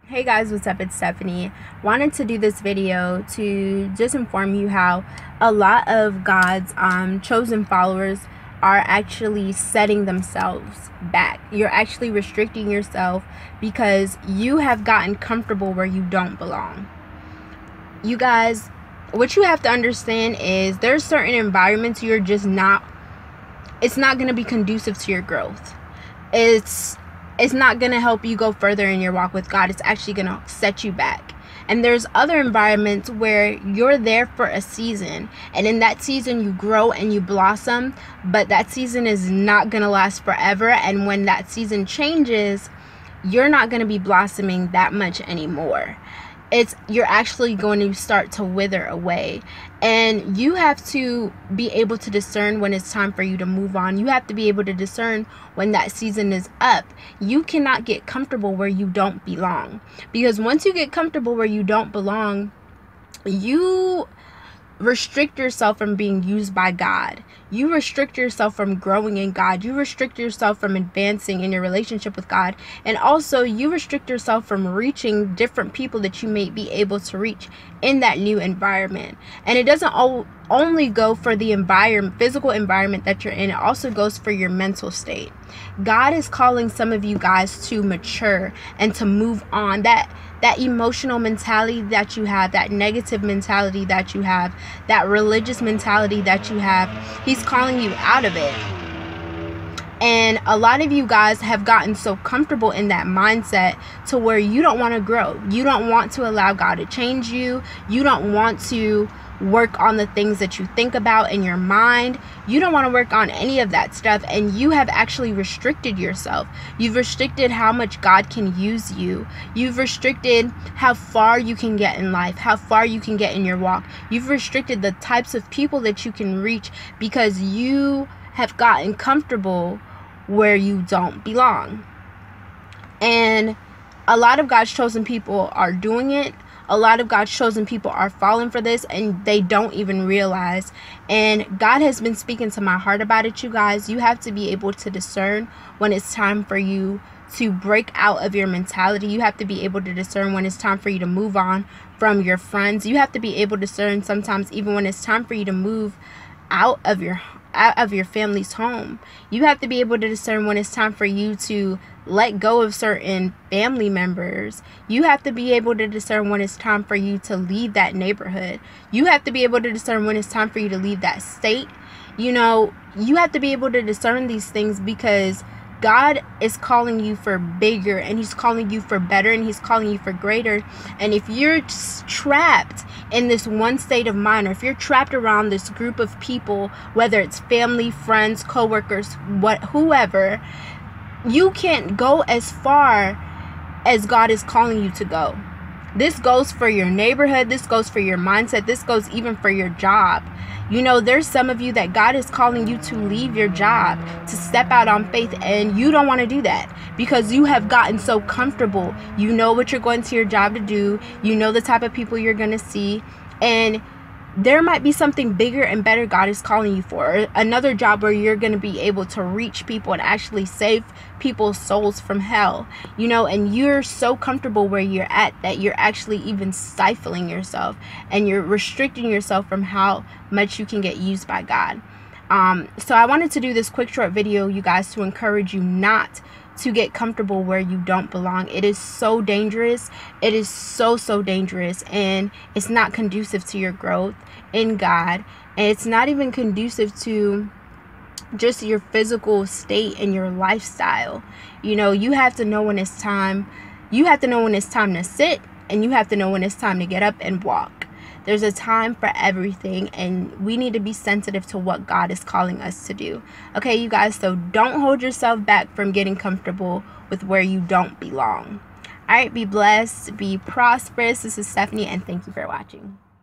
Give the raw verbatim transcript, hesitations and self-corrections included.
Hey guys, what's up? It's Stephanie. Wanted to do this video to just inform you how a lot of God's um, chosen followers are actually setting themselves back. You're actually restricting yourself because you have gotten comfortable where you don't belong. You guys, what you have to understand is there's certain environments you're just not, it's not going to be conducive to your growth. It's it's not going to help you go further in your walk with God. It's actually going to set you back. And there's other environments where you're there for a season, and in that season you grow and you blossom, but that season is not going to last forever. And when that season changes, you're not going to be blossoming that much anymore. It's you're actually going to start to wither away, and you have to be able to discern when it's time for you to move on. You have to be able to discern when that season is up. You cannot get comfortable where you don't belong, because once you get comfortable where you don't belong, you restrict yourself from being used by God. You restrict yourself from growing in God. You restrict yourself from advancing in your relationship with God. And also you restrict yourself from reaching different people that you may be able to reach in that new environment. And it doesn't all only go for the environment, physical environment that you're in. It also goes for your mental state. God is calling some of you guys to mature and to move on. That that emotional mentality that you have, that negative mentality that you have, that religious mentality that you have, He's calling you out of it. And a lot of you guys have gotten so comfortable in that mindset to where you don't want to grow. You don't want to allow God to change you. You don't want to work on the things that you think about in your mind. You don't want to work on any of that stuff, and you have actually restricted yourself. You've restricted how much God can use you. You've restricted how far you can get in life, how far you can get in your walk. You've restricted the types of people that you can reach because you have gotten comfortable where you don't belong. And a lot of God's chosen people are doing it. A lot of God's chosen people are falling for this, and they don't even realize. And God has been speaking to my heart about it, you guys. You have to be able to discern when it's time for you to break out of your mentality. You have to be able to discern when it's time for you to move on from your friends. You have to be able to discern sometimes even when it's time for you to move out of your out of your family's home. You have to be able to discern when it's time for you to let go of certain family members. You have to be able to discern when it's time for you to leave that neighborhood. You have to be able to discern when it's time for you to leave that state. You know, you have to be able to discern these things because God is calling you for bigger, and He's calling you for better, and He's calling you for greater. And if you're just trapped in this one state of mind, or if you're trapped around this group of people, whether it's family, friends, co-workers, what, whoever, you can't go as far as God is calling you to go. This goes for your neighborhood. This goes for your mindset. This goes even for your job. You know, there's some of you that God is calling you to leave your job, to step out on faith, and you don't want to do that because you have gotten so comfortable. You know what you're going to your job to do. You know the type of people you're going to see, and there might be something bigger and better God is calling you for. Another job where you're going to be able to reach people and actually save people's souls from hell. You know, and you're so comfortable where you're at that you're actually even stifling yourself, and you're restricting yourself from how much you can get used by God. Um, so I wanted to do this quick short video, you guys, to encourage you not to get comfortable where you don't belong. It is so dangerous. It is so, so dangerous. And it's not conducive to your growth in God. And it's not even conducive to just your physical state and your lifestyle. You know, you have to know when it's time. You have to know when it's time to sit, and you have to know when it's time to get up and walk. There's a time for everything, and we need to be sensitive to what God is calling us to do. Okay, you guys, so don't hold yourself back from getting comfortable with where you don't belong. All right, be blessed, be prosperous. This is Stephanie, and thank you for watching.